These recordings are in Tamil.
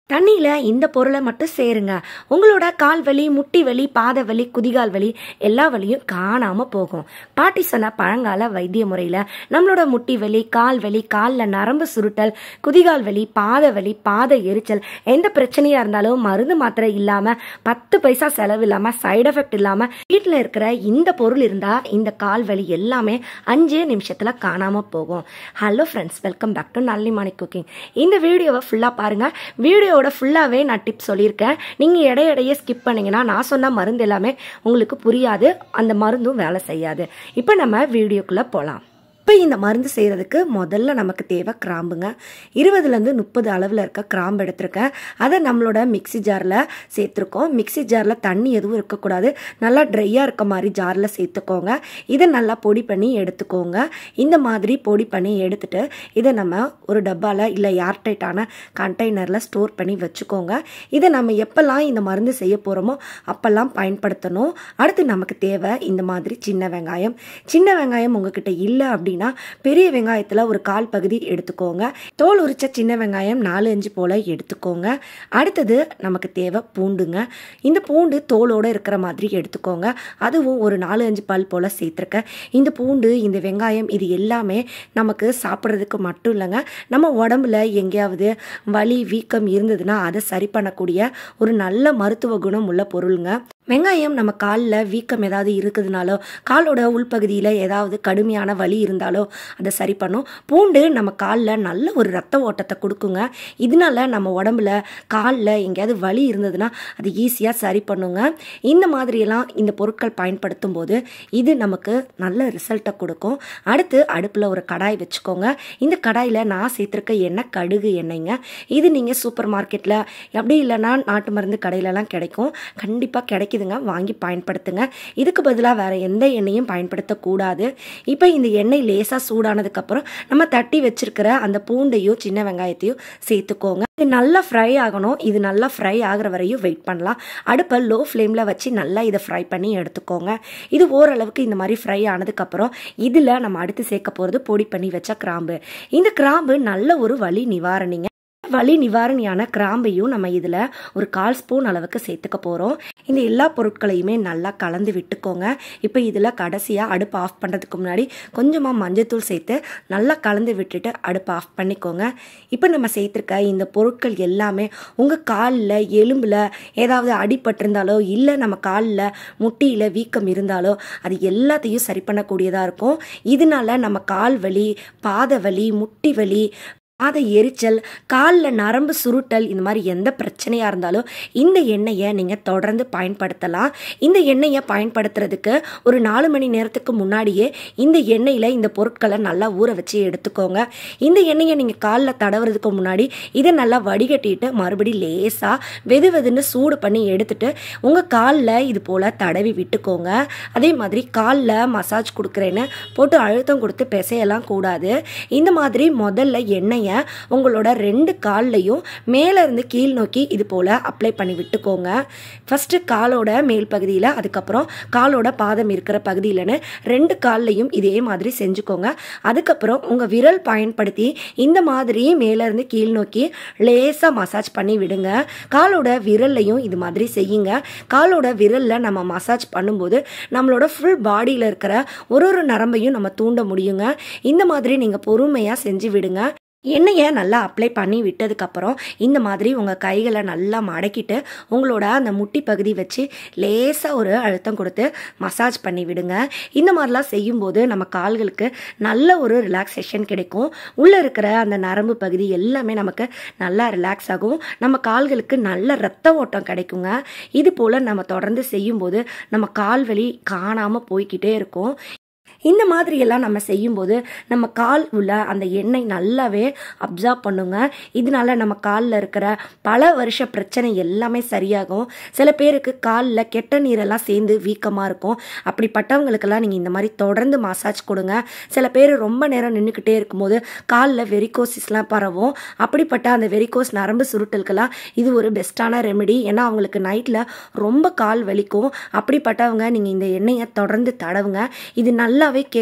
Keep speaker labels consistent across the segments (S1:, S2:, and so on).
S1: தண்ணியில் இந்த பொருளை மட்டும் சேருங்க. உங்களோட கால் வலி, முட்டி வலி, பாத வலி, குதிகால் வலி எல்லா வலியும் காணாமல் போகும். பாட்டி சொன்ன பழங்கால வைத்திய முறையில் நம்மளோட முட்டி வலி, கால் வலி, காலில் நரம்பு சுருட்டல், குதிகால் வலி, பாத எரிச்சல் எந்த பிரச்சனையாக இருந்தாலும் மருந்து மாத்திரை இல்லாமல் 10 பைசா செலவு இல்லாமல் சைடு எஃபெக்ட் இல்லாமல் வீட்டில் இருக்கிற இந்த பொருள் இருந்தால் இந்த கால் வலி எல்லாமே 5 நிமிஷத்தில் காணாமல் போகும். Hello friends, welcome back to Nalli morning cooking. இந்த வீடியோவை ஃபுல்லாக பாருங்கள். வீடியோட ஃபுல்லாகவே நான் டிப்ஸ் சொல்லியிருக்கேன். நீங்கள் இடையிடையே ஸ்கிப் பண்ணிங்கன்னா நான் சொன்ன மருந்து எல்லாமே உங்களுக்கு புரியாது, அந்த மருந்தும் வேலை செய்யாது. இப்போ நம்ம வீடியோக்குள்ளே போகலாம். இப்போ இந்த மருந்து செய்கிறதுக்கு முதல்ல நமக்கு தேவை கிராம்புங்க. 20லேருந்து 30 அளவில் இருக்க கிராம்பு எடுத்திருக்கேன். அதை நம்மளோட மிக்சி ஜாரில் சேர்த்துருக்கோம். மிக்சி ஜாரில் தண்ணி எதுவும் இருக்கக்கூடாது, நல்லா ட்ரையாக இருக்க மாதிரி ஜாரில் சேர்த்துக்கோங்க. இதை நல்லா பொடி பண்ணி எடுத்துக்கோங்க. இந்த மாதிரி பொடி பண்ணி எடுத்துட்டு இதை நம்ம ஒரு டப்பாவில் இல்லை ஏர்டைட்டான கண்டெய்னரில் ஸ்டோர் பண்ணி வச்சுக்கோங்க. இதை நம்ம எப்போல்லாம் இந்த மருந்து செய்ய போகிறோமோ அப்போல்லாம் பயன்படுத்தணும். அடுத்து நமக்கு தேவை இந்த மாதிரி சின்ன வெங்காயம். சின்ன வெங்காயம் உங்ககிட்ட இல்லை அப்படின்னா பெரிய வெங்காயத்தில் ஒரு 1/4 பகுதி எடுத்துக்கோங்க. தோல் உரிச்ச சின்ன வெங்காயம் 4-5 போல எடுத்துக்கோங்க. அடுத்தது நமக்கு தேவை பூண்டுங்க. இந்த பூண்டு தோலோடு இருக்கிற மாதிரி எடுத்துக்கோங்க. அதுவும் ஒரு 4-5 பல் போல் சேர்த்துருக்கேன். இந்த பூண்டு, இந்த வெங்காயம் இது எல்லாமே நமக்கு சாப்பிட்றதுக்கு மட்டும் இல்லைங்க, நம்ம உடம்புல எங்கேயாவது வலி வீக்கம் இருந்ததுன்னா அதை சரி பண்ணக்கூடிய ஒரு நல்ல மருத்துவ குணம் உள்ள பொருளுங்க. வெங்காயம் நம்ம காலில் வீக்கம் ஏதாவது இருக்குதுனாலோ, காலோட உள்பகுதியில் ஏதாவது கடுமையான வலி இருந்தாலோ அதை சரி பண்ணும். பூண்டு நம்ம காலில் நல்ல ஒரு ரத்த ஓட்டத்தை கொடுக்குங்க. இதனால நம்ம உடம்புல காலில் எங்கேயாவது வலி இருந்ததுன்னா அது ஈஸியாக சரி பண்ணுங்க. இந்த மாதிரியெல்லாம் இந்த பொருட்கள் பயன்படுத்தும் போது இது நமக்கு நல்ல ரிசல்ட்டை கொடுக்கும். அடுத்து அடுப்பில் ஒரு கடாய் வச்சுக்கோங்க. இந்த கடாயில் நான் சேர்த்துருக்க எண்ணெய் கடுகு எண்ணெய்ங்க. இது நீங்கள் சூப்பர் மார்க்கெட்டில் அப்படி இல்லைன்னா நாட்டு மருந்து கடையிலலாம் கிடைக்கும். கண்டிப்பாக கிடைக்குதுங்க, வாங்கி பயன்படுத்துங்க. இதுக்கு பதிலாக வேற எந்த எண்ணெயும் பயன்படுத்தக்கூடாது. இப்போ இந்த எண்ணெய் லேசாக சூடானதுக்கப்புறம் நம்ம தட்டி வச்சிருக்கிற அந்த பூண்டையும் சின்ன வெங்காயத்தையும் சேர்த்துக்கோங்க. இது நல்லா ஃப்ரை ஆகணும். இது நல்லா ஃப்ரை ஆகிற வரையும் வெயிட் பண்ணலாம். அடுப்பை லோ ஃப்ளேமில் வச்சு நல்லா இதை ஃப்ரை பண்ணி எடுத்துக்கோங்க. இது ஓரளவுக்கு இந்த மாதிரி ஃப்ரை ஆனதுக்கப்புறம் இதில் நம்ம அடுத்து சேர்க்க போகிறது பொடி பண்ணி வச்ச கிராம்பு. இந்த கிராம்பு நல்ல ஒரு வலி நிவாரணிங்க. வலி நிவாரணியான கிராம்பையும் நம்ம இதில் ஒரு 1/4 ஸ்பூன் அளவுக்கு சேர்த்துக்க போகிறோம். இந்த எல்லா பொருட்களையுமே நல்லா கலந்து விட்டுக்கோங்க. இப்போ இதில் கடைசியாக அடுப்பு ஆஃப் பண்ணுறதுக்கு முன்னாடி கொஞ்சமாக மஞ்சத்தூள் சேர்த்து நல்லா கலந்து விட்டுட்டு அடுப்பு ஆஃப் பண்ணிக்கோங்க. இப்போ நம்ம சேர்த்துருக்க இந்த பொருட்கள் எல்லாமே உங்கள் காலில் எலும்பில் ஏதாவது அடிபட்டிருந்தாலோ இல்லை நம்ம காலில் முட்டியில் வீக்கம் இருந்தாலோ அது எல்லாத்தையும் சரி பண்ணக்கூடியதாக இருக்கும். இதனால நம்ம கால் வலி, பாத வலி, முட்டி வலி, பாத எரிச்சல், காலில் நரம்பு சுருட்டல் இந்த மாதிரி எந்த பிரச்சனையாக இருந்தாலும் இந்த எண்ணெயை நீங்கள் தொடர்ந்து பயன்படுத்தலாம். இந்த எண்ணெயை பயன்படுத்துறதுக்கு ஒரு 4 மணி நேரத்துக்கு முன்னாடியே இந்த எண்ணெயில் இந்த பொருட்களை நல்லா ஊற வச்சு எடுத்துக்கோங்க. இந்த எண்ணெயை நீங்கள் காலில் தடவுறதுக்கு முன்னாடி இதை நல்லா வடிகட்டிட்டு மறுபடியும் லேசாக வெதுன்னு சூடு பண்ணி எடுத்துட்டு உங்கள் காலில் இது போல் தடவி விட்டுக்கோங்க. அதே மாதிரி காலில் மசாஜ் கொடுக்குறேன்னு போட்டு அழுத்தம் கொடுத்து பிசையெல்லாம் கூடாது. இந்த மாதிரி முதல்ல எண்ணெய் உங்களோட 2 கால்லையும் மேல இருந்து கீழ் நோக்கி இது போல அப்ளை பண்ணி விட்டுக்கோங்க. ஃபர்ஸ்ட் காலோட மேல் பகுதியில், அதுக்கப்புறம் காலோட பாதம் இருக்கிற பகுதியிலன்னு 2 கால்லையும் இதே மாதிரி செஞ்சுக்கோங்க. அதுக்கப்புறம் உங்க விரல் பயன்படுத்தி இந்த மாதிரி மேல இருந்து கீழ் நோக்கி லேசா மசாஜ் பண்ணி விடுங்க. காலோட விரல்லையும் இது மாதிரி செய்யுங்க. காலோட விரல்ல நம்ம மசாஜ் பண்ணும்போது நம்மளோட ஃபுல் பாடியில் இருக்கிற ஒரு நரம்பையும் நம்ம தூண்ட முடியுங்க. இந்த மாதிரி நீங்க பொறுமையா செஞ்சு விடுங்க. எண்ணெயை நல்லா அப்ளை பண்ணி விட்டதுக்கப்புறம் இந்த மாதிரி உங்கள் கைகளை நல்லா மடக்கிட்டு உங்களோட அந்த முட்டி பகுதி வச்சு லேசாக ஒரு அழுத்தம் கொடுத்து மசாஜ் பண்ணி விடுங்க. இந்த மாதிரிலாம் செய்யும்போது நம்ம கால்களுக்கு நல்ல ஒரு ரிலாக்ஸேஷன் கிடைக்கும். உள்ளே இருக்கிற அந்த நரம்பு பகுதி எல்லாமே நமக்கு நல்லா ரிலாக்ஸ் ஆகும். நம்ம கால்களுக்கு நல்ல ரத்த ஓட்டம் கிடைக்குங்க. இது போல் நம்ம தொடர்ந்து செய்யும்போது நம்ம கால் வலி காணாமல் போய்கிட்டே இருக்கும். இந்த மாதிரியெல்லாம் நம்ம செய்யும்போது நம்ம கால் உள்ள அந்த எண்ணெய் நல்லாவே அப்சார்ப் பண்ணுங்க. இதனால நம்ம காலில் இருக்கிற பல வருஷ பிரச்சனை எல்லாமே சரியாகும். சில பேருக்கு காலில் கெட்ட நீரெல்லாம் சேர்ந்து வீக்கமாக இருக்கும். அப்படிப்பட்டவங்களுக்கெல்லாம் நீங்கள் இந்த மாதிரி தொடர்ந்து மசாஜ் கொடுங்க. சில பேர் ரொம்ப நேரம் நின்றுக்கிட்டே இருக்கும்போது காலில் வெரிகோசிஸ்லாம் பரவும். அப்படிப்பட்ட அந்த வெரிகோஸ் நரம்பு சுருட்டலுக்கெல்லாம் இது ஒரு பெஸ்ட்டான ரெமெடி. ஏன்னா அவங்களுக்கு நைட்டில் ரொம்ப கால் வலிக்கும். அப்படிப்பட்டவங்க நீங்கள் இந்த எண்ணெயை தொடர்ந்து தடவுங்க. இது நல்லாவே கேட்குங்க.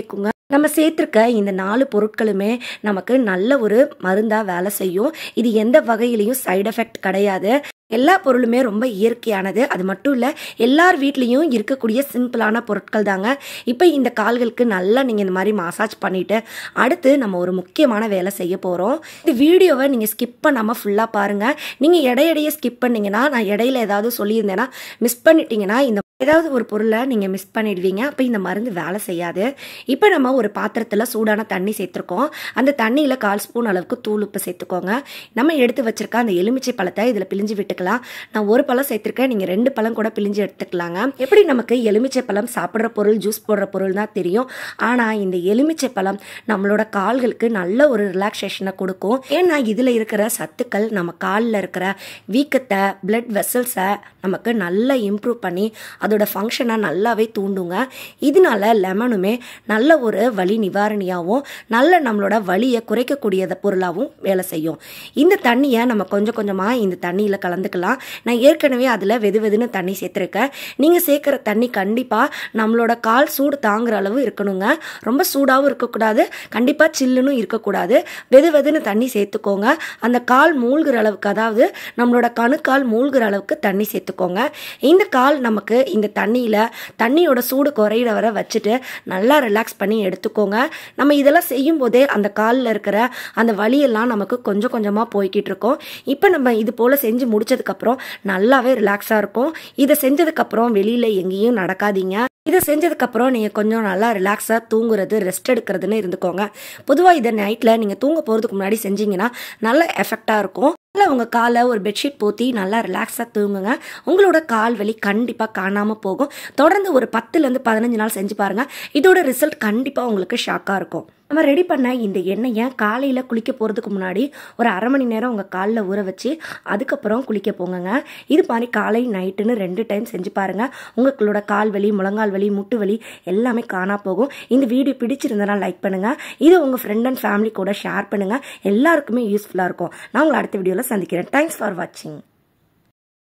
S1: நம்ம சேர்த்துருக்க இந்த 4 பொருட்களுமே நமக்கு நல்ல ஒரு மருந்தா வேலை செய்யும். இது எந்த வகையிலயும் சைடு எஃபெக்ட் கிடையாது. எல்லா பொருளுமே ரொம்ப இயற்கையானது. அது மட்டும் இல்ல, எல்லார் வீட்லயும் இருக்கக்கூடிய சிம்பிளான பொருட்கள் தாங்க. இப்போ இந்த கால்களுக்கு நல்லா நீங்க இந்த மாதிரி மசாஜ் பண்ணிட்டு, அடுத்து நம்ம ஒரு முக்கியமான வேலை செய்ய போறோம். இந்த வீடியோவை நீங்க ஸ்கிப் பண்ணாம ஃபுல்லா பாருங்க. நீங்க இடையிடையே ஸ்கிப் பண்ணீங்கன்னா, நான் இடையில ஏதாவது சொல்லியிருந்தேன்னா மிஸ் பண்ணிட்டீங்கன்னா, இந்த ஏதாவது ஒரு பொருளை நீங்க மிஸ் பண்ணிடுவீங்க. அப்போ இந்த மருந்து வேலை செய்யாது. இப்போ நம்ம ஒரு பாத்திரத்தில் சூடான தண்ணி சேர்த்துருக்கோம். அந்த தண்ணியில் 1/4 ஸ்பூன் அளவுக்கு தூள் உப்பு சேர்த்துக்கோங்க. நம்ம எடுத்து வச்சிருக்க அந்த எலுமிச்சை பழத்தை இதில் பிழிஞ்சு விட்டுக்கலாம். நான் ஒரு பழம் சேர்த்துருக்கேன், நீங்கள் 2 பழம் கூட பிழிஞ்சு எடுத்துக்கலாங்க. எப்படி நமக்கு எலுமிச்சை பழம் சாப்பிட்ற பொருள், ஜூஸ் போடுற பொருள் தான் தெரியும். ஆனால் இந்த எலுமிச்சை பழம் நம்மளோட கால்களுக்கு நல்ல ஒரு ரிலாக்ஸேஷனை கொடுக்கும். ஏன்னா இதில் இருக்கிற சத்துக்கள் நம்ம காலில் இருக்கிற வீக்கத்தை, பிளட் வெசல்ஸை நமக்கு நல்லா இம்ப்ரூவ் பண்ணி அதோட ஃபங்க்ஷனை நல்லாவே தூண்டுங்க. இதனால லெமனுமே நல்ல ஒரு வலி நிவாரணியாகவும் நல்ல நம்மளோட வலியை குறைக்கக்கூடிய பொருளாகவும் வேலை செய்யும். இந்த தண்ணியை நம்ம கொஞ்சம் கொஞ்சமாக இந்த தண்ணியில் கலந்துக்கலாம். நான் ஏற்கனவே அதில் வெதுன்னு தண்ணி சேர்த்துருக்கேன். நீங்கள் சேர்க்குற தண்ணி கண்டிப்பாக நம்மளோட கால் சூடு தாங்குற அளவு இருக்கணுங்க. ரொம்ப சூடாகவும் இருக்கக்கூடாது, கண்டிப்பாக சில்லுன்னு இருக்கக்கூடாது. வெதுன்னு தண்ணி சேர்த்துக்கோங்க. அந்த கால் மூழ்கிற அளவுக்கு, அதாவது நம்மளோட கணுக்கால் மூழ்கிற அளவுக்கு தண்ணி சேர்த்துக்கோங்க. இந்த கால் நமக்கு இந்த தண்ணியோட சூடு குறையிற வரை வச்சுட்டு நல்லா ரிலாக்ஸ் பண்ணி எடுத்துக்கோங்க. நம்ம இதெல்லாம் செய்யும் போதே அந்த காலில் இருக்கிற அந்த வலியெல்லாம் நமக்கு கொஞ்சம் கொஞ்சமாக போய்கிட்டு இருக்கோம். இப்போ நம்ம இது போல் செஞ்சு முடிச்சதுக்கப்புறம் நல்லாவே ரிலாக்ஸாக இருக்கும். இதை செஞ்சதுக்கப்புறம் வெளியில் எங்கேயும் நடக்காதீங்க. இதை செஞ்சதுக்கப்புறம் நீங்கள் கொஞ்சம் நல்லா ரிலாக்ஸாக தூங்குறது, ரெஸ்ட் எடுக்கிறதுன்னு இருந்துக்கோங்க. பொதுவாக இதை நைட்டில் நீங்கள் தூங்க போகிறதுக்கு முன்னாடி செஞ்சீங்கன்னா நல்ல எஃபெக்டாக இருக்கும். நல்லா உங்கள் காலை ஒரு பெட்ஷீட் போற்றி நல்லா ரிலாக்ஸாக தூங்குங்க. உங்களோட கால் வலி கண்டிப்பாக காணாமல் போகும். தொடர்ந்து ஒரு 10லேருந்து 15 நாள் செஞ்சு பாருங்கள். இதோட ரிசல்ட் கண்டிப்பாக உங்களுக்கு ஷாக்காக இருக்கும். நம்ம ரெடி பண்ண இந்த எண்ணெயை காலையில் குளிக்க போகிறதுக்கு முன்னாடி ஒரு 1/2 மணி நேரம் உங்கள் காலில் ஊற வச்சு அதுக்கப்புறம் குளிக்க போங்க. இது மாதிரி காலை நைட்டுன்னு 2 டைம் செஞ்சு பாருங்கள். உங்களோட கால் வலி, முழங்கால் வலி, முட்டு வலி எல்லாமே காணா போகும். இந்த வீடியோ பிடிச்சிருந்தனா லைக் பண்ணுங்கள். இதை உங்கள் ஃப்ரெண்ட் அண்ட் ஃபேமிலி கூட ஷேர் பண்ணுங்கள். எல்லாருக்குமே யூஸ்ஃபுல்லாக இருக்கும். நான் உங்களை அடுத்த வீடியோவில் சந்திக்கிறேன். தேங்க்ஸ் ஃபார் வாட்சிங்.